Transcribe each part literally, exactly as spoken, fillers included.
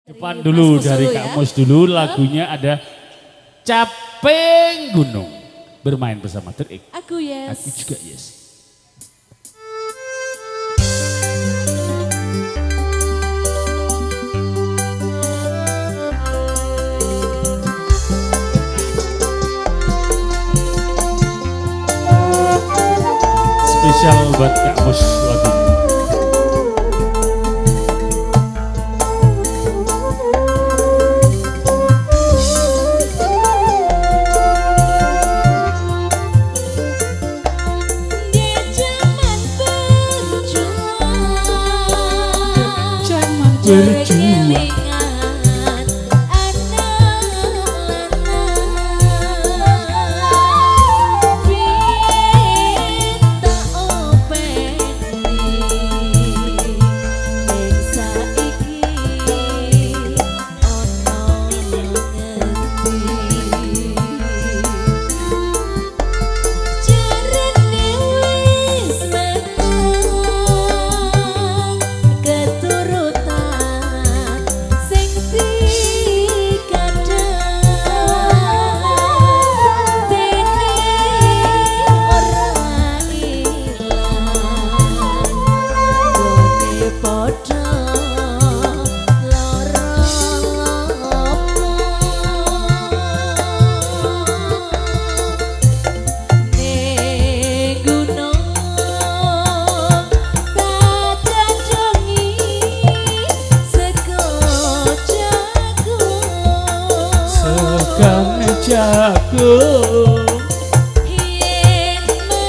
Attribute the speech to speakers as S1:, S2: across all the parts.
S1: Depan dulu dari Kak Mus dulu, lagunya ada Capek Gunung. Bermain bersama Terik.
S2: Aku yes.
S1: Aku juga yes. Spesial buat Kak Mus lagunya. Berjuang jagung
S2: yen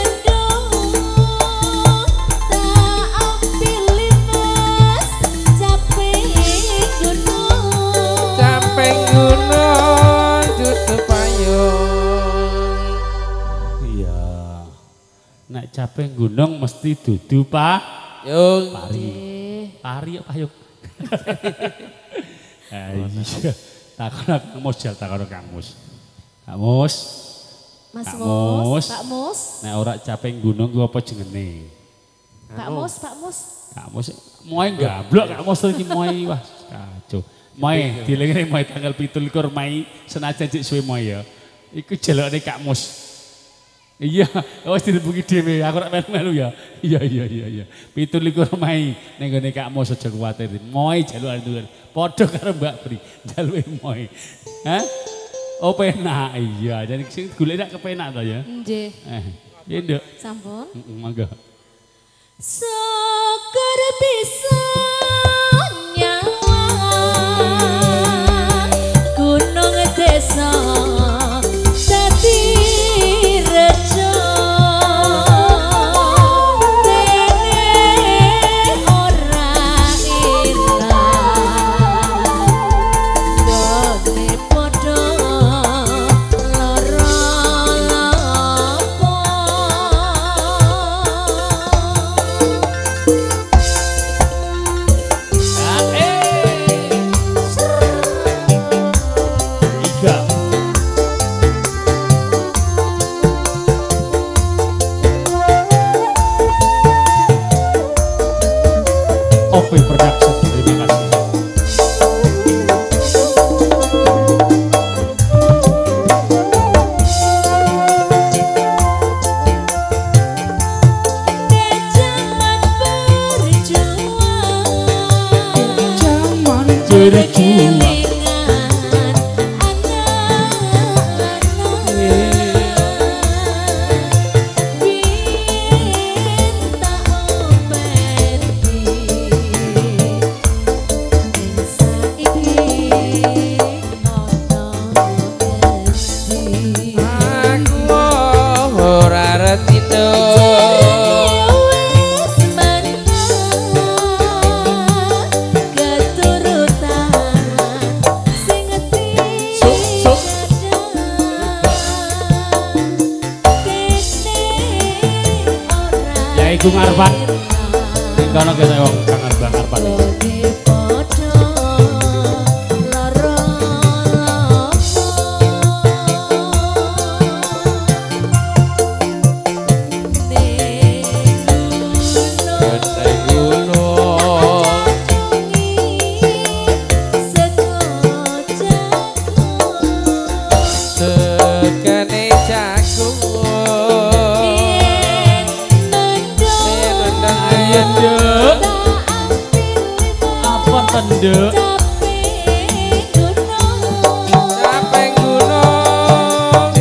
S2: mendung tak ambil mas capek gunung
S3: capek gunung tutup payung.
S1: Iya, nek capek gunung mesti dudu pak
S3: Yung
S1: pari pari apa yuk iya takon Kang Mus jal takon Kang Mus. Kak Mus,
S2: Mas
S1: Kak
S2: Mus,
S1: Mus,
S2: Pak Mus,
S1: nek ora capek gunung ku apa jenenge?
S2: Pak Mus, Pak Mus.
S1: Kak Mus, moe gablok Kak Mus iki moe wah kacau. Moe dilengene moe tanggal pitu likur Mei senajan cek suwe moe ya. Iku jelokne Kak Mus. Iya, wis direbuki dhewe, aku ora melu-melu ya. Iya iya iya iya. pitu likur Mei ning gone Kak Mus aja kuwatir. Moe jalukan dulur. Padha karo Mbak Pri, jaluke moe. Hah? Oh penak, iya. Jadi sing golek nek kepenak to ya.
S2: Nggih.
S1: Eh, iya Nduk.
S2: Sampun.
S1: Heeh, monggo.
S2: Syukur bisa nyawa gunung desa dadi rejo dene ora ilang gone padha lara lapo
S1: Oke Production, terima kasih.
S2: Jaman
S1: Berjuang. Iku ngarepan. Ning kono kene wong kang ngarepan. pisan, Nduk.
S2: capek gunung.
S3: Capek gunung.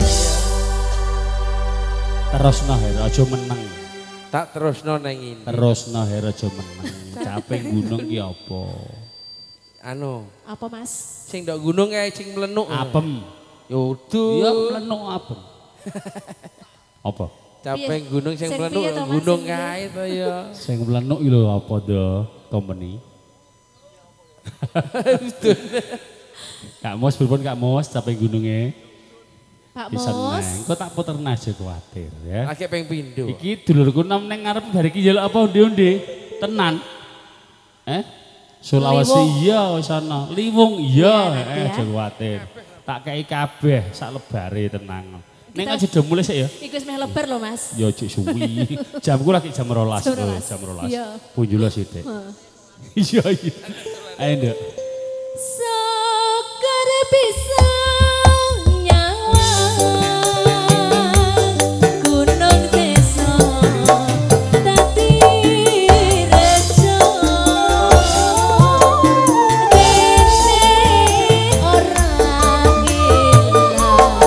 S1: Terusno Her aja meneng.
S3: Tak terusno nang ini.
S1: Terusno Her aja meneng. Capek gunung ki apa?
S3: Anu,
S2: Apa Mas?
S3: sing ndok gunung kae sing mlenuk.
S1: Apem.
S3: Yaudu.
S1: Iya melenuk apem. Apa?
S3: Capek gunung sing
S2: Sing
S3: mlenuk
S2: piye to, Mas?
S3: gunung
S2: Sing piye?
S3: kae to ya.
S1: Sing melenuk iki lho apa the company? Kak Mos pripun Kak Mos capek gununge?
S2: Pak
S1: Bisa
S2: Mos.
S1: neng. Kok tak puter aja kuwatir ya.
S3: Lagi peng pindho.
S1: Iki dulurku nom neng ngarep bariki njaluk apa onde-onde? Tenan. Eh? Sulawesi
S2: Liwung.
S1: iya wis ana. Liwung iya,
S2: Iya, nanti
S1: eh
S2: ya.
S1: aja kuwatir. Tak kei kabeh sak lebare tenang. Ning
S2: Kita-
S1: aja do mulai sik ya.
S2: Iku wis meh lebar lho Mas.
S1: Ya cik suwi. Jamku lagi jam rolas.
S2: Jam
S1: loh,
S2: rolas.
S1: Jam rolas.
S2: Iya.
S1: Punjul sithik. Iya iya. Ayo Nduk.
S2: Sekar bisa nyawa gunung desa dadi rejo kene ora ilang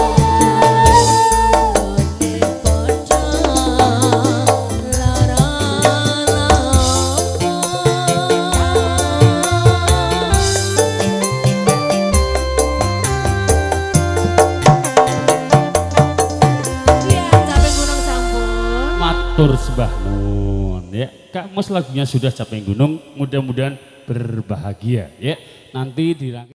S2: gone padha lara Ya, capek gunung sampun.
S1: Matur sembah nuwun ya. Kak Mos lagunya sudah capek gunung, mudah-mudahan berbahagia ya. Nanti di